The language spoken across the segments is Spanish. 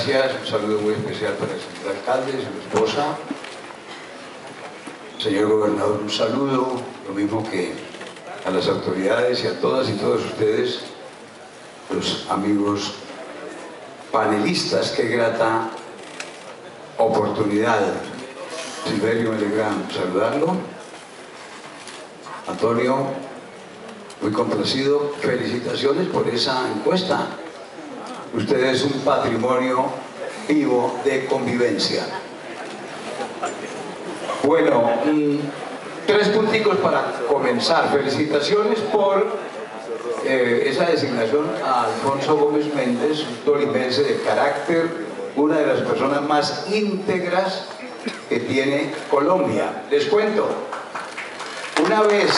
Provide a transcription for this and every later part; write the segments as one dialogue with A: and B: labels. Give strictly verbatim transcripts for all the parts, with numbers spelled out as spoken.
A: gracias. Un saludo muy especial para el señor alcalde, su esposa. Señor gobernador, un saludo, lo mismo que a las autoridades y a todas y todos ustedes, los amigos panelistas. Qué grata oportunidad. Silverio, me alegra saludarlo. Antonio, muy complacido. Felicitaciones por esa encuesta. Usted es un patrimonio vivo de convivencia. Bueno, mmm, tres punticos para comenzar. Felicitaciones por eh, esa designación a Alfonso Gómez Méndez, un tolimense de carácter, una de las personas más íntegras que tiene Colombia. Les cuento, una vez,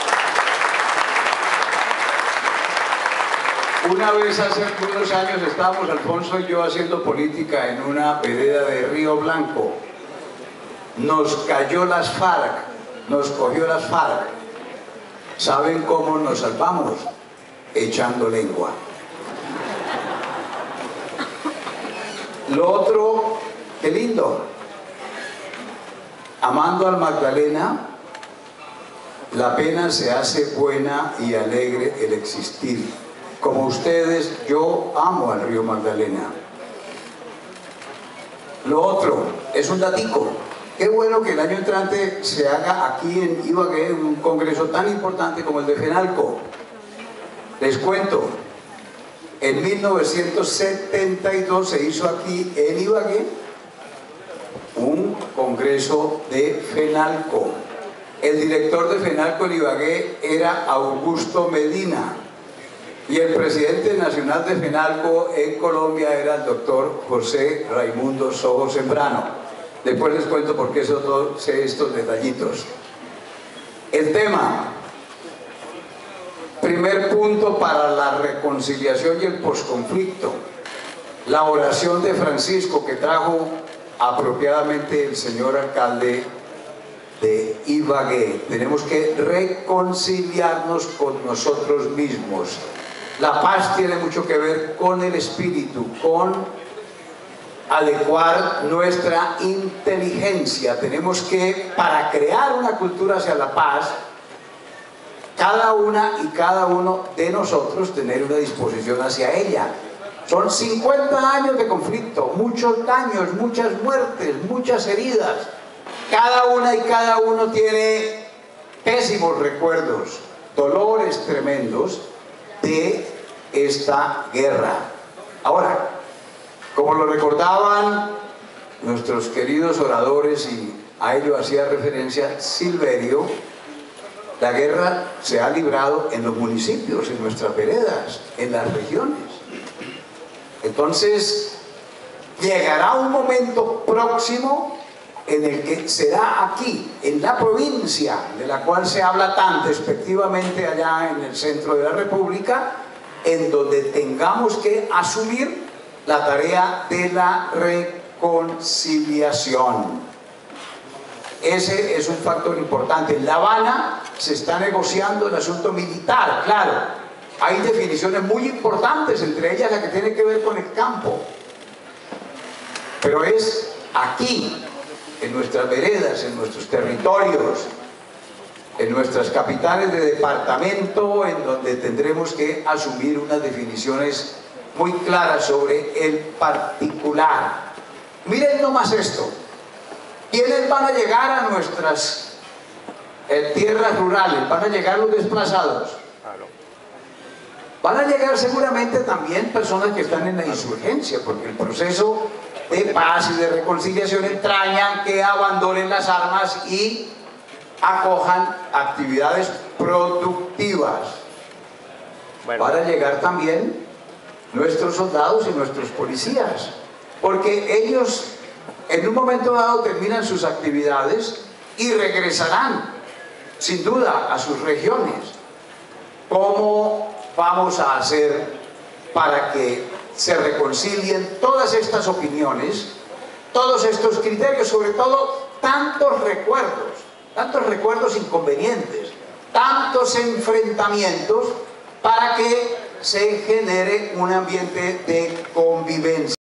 A: una vez hace algunos años estábamos Alfonso y yo haciendo política en una vereda de Río Blanco. Nos cayó las FARC, nos cogió las FARC. ¿Saben cómo nos salvamos? Echando lengua. Lo otro, qué lindo. Amando al Magdalena, la pena se hace buena y alegre el existir. Como ustedes, yo amo al río Magdalena. Lo otro, es un datico. Qué bueno que el año entrante se haga aquí en Ibagué un congreso tan importante como el de FENALCO. Les cuento, en mil novecientos setenta y dos se hizo aquí en Ibagué un congreso de FENALCO. El director de FENALCO en Ibagué era Augusto Medina y el presidente nacional de FENALCO en Colombia era el doctor José Raimundo Sojo Sembrano. Después les cuento por qué sé estos detallitos. El tema, primer punto para la reconciliación y el posconflicto, la oración de Francisco que trajo apropiadamente el señor alcalde de Ibagué. Tenemos que reconciliarnos con nosotros mismos. La paz tiene mucho que ver con el espíritu, con adecuar nuestra inteligencia. Tenemos que, para crear una cultura hacia la paz, cada una y cada uno de nosotros tener una disposición hacia ella. Son cincuenta años de conflicto, muchos daños, muchas muertes, muchas heridas. Cada una y cada uno tiene pésimos recuerdos, dolores tremendos de esta guerra. Ahora, como lo recordaban nuestros queridos oradores, y a ello hacía referencia Silverio, la guerra se ha librado en los municipios, en nuestras veredas, en las regiones. Entonces, llegará un momento próximo en el que será aquí, en la provincia, de la cual se habla tan despectivamente allá en el centro de la República, en donde tengamos que asumir la tarea de la reconciliación. Ese es un factor importante. En La Habana se está negociando el asunto militar, claro. Hay definiciones muy importantes, entre ellas la que tiene que ver con el campo. Pero es aquí, en nuestras veredas, en nuestros territorios, en nuestras capitales de departamento, en donde tendremos que asumir unas definiciones muy claras sobre el particular. Miren nomás esto. ¿Quiénes van a llegar a nuestras eh, tierras rurales? Van a llegar los desplazados. Van a llegar seguramente también personas que están en la insurgencia, porque el proceso de paz y de reconciliación entraña que abandonen las armas y acojan actividades productivas. Bueno. Van a llegar también nuestros soldados y nuestros policías, porque ellos en un momento dado terminan sus actividades y regresarán sin duda a sus regiones. ¿Cómo vamos a hacer para que se reconcilien todas estas opiniones, todos estos criterios, sobre todo tantos recuerdos, tantos recuerdos inconvenientes, tantos enfrentamientos, para que se genere un ambiente de convivencia?